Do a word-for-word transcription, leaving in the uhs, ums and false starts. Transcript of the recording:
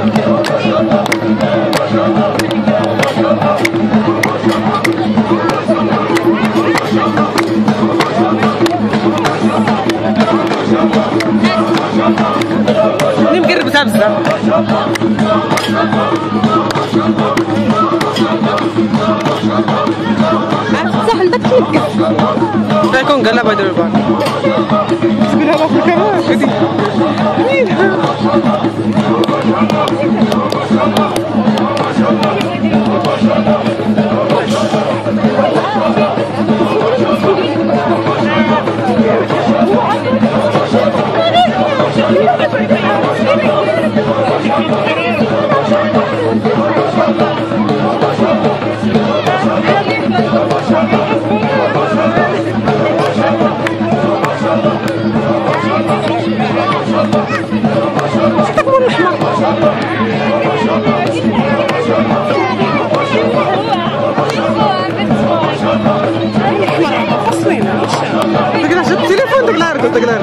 ني مقربتها بزاف. صح البت كيف كون قال لها يديروا البار تقول لها في الكاميرا هادي التليفون داك العرض داك العرض